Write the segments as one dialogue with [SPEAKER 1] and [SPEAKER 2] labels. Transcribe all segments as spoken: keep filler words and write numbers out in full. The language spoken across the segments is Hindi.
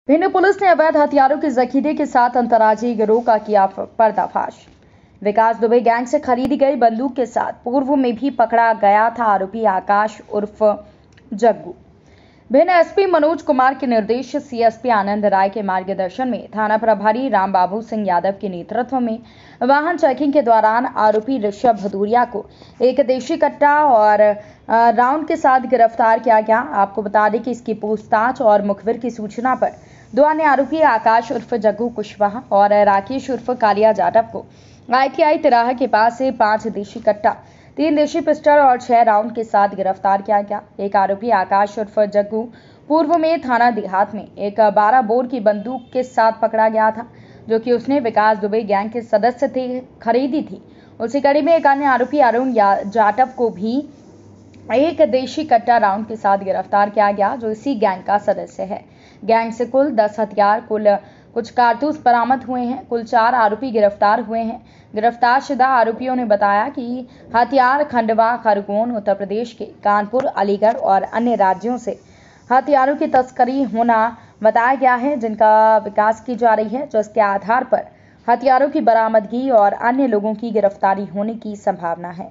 [SPEAKER 1] भिंड पुलिस ने अवैध हथियारों के जखीरे के साथ अंतर्राज्यीय गिरोह का किया पर्दाफाश। विकास दुबे गैंग से खरीदी गई बंदूक के साथ पूर्व में भी पकड़ा गया था आरोपी आकाश उर्फ जग्गू। भिंड एसपी मनोज कुमार के निर्देश सीएसपी आनंद राय के मार्गदर्शन में थाना प्रभारी राम बाबू सिंह यादव के नेतृत्व में वाहन चेकिंग के दौरान आरोपी ऋषभ भदौरिया को एक देशी कट्टा और राउंड के साथ गिरफ्तार किया गया। आपको बता दें कि इसकी पूछताछ और मुखबिर की सूचना पर दो अन्य आरोपी आकाश उर्फ जग्गू कुशवाहा और राकेश उर्फ कालिया जाटव को आईटीआई तिराहा के पास से पांच देशी कट्टा, तीन देशी पिस्टल और छह राउंड के साथ गिरफ्तार किया गया। एक आरोपी आकाश उर्फ जग्गू पूर्व में थाना देहात में एक बारह बोर की बंदूक के साथ पकड़ा गया था, जो कि उसने विकास दुबे गैंग के सदस्य थे खरीदी थी। उसी कड़ी में एक अन्य आरोपी अरुण जाटव को भी एक देशी कट्टा राउंड के साथ गिरफ्तार किया गया, जो इसी गैंग का सदस्य है। गैंग से कुल दस हथियार, कुल कुछ कारतूस बरामद हुए हैं। कुल चार आरोपी गिरफ्तार हुए हैं। गिरफ्तार शुदा आरोपियों ने बताया कि हथियार खंडवा, खरगोन, उत्तर प्रदेश के कानपुर, अलीगढ़ और अन्य राज्यों से हथियारों की तस्करी होना बताया गया है, जिनका विकास की जा रही है, जिसके आधार पर हथियारों की बरामदगी और अन्य लोगों की गिरफ्तारी होने की संभावना है।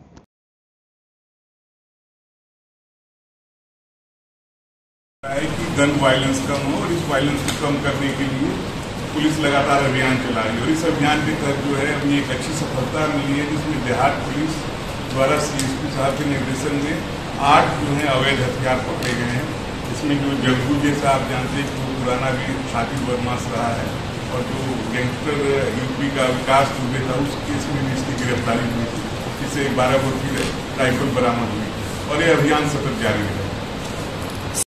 [SPEAKER 2] कि गन वायलेंस कम हो और इस वायलेंस को कम करने के लिए पुलिस लगातार अभियान चला रही है और इस अभियान के तहत जो है अभी एक अच्छी सफलता मिली है, जिसमें देहात पुलिस द्वारा सीएसपी साहब के निर्देशन में आठ जो है अवैध हथियार पकड़े गए हैं। इसमें जो जग्गू जैसा आप जानते हैं कि वो पुराना भी छाती बदमाश रहा है और जो गैंगस्टर यूपी का विकास दुबे था, उस केस में भी इसकी गिरफ्तारी हुई थी, जिससे बारह बोर की राइफल बरामद हुई और ये अभियान सतत जारी है।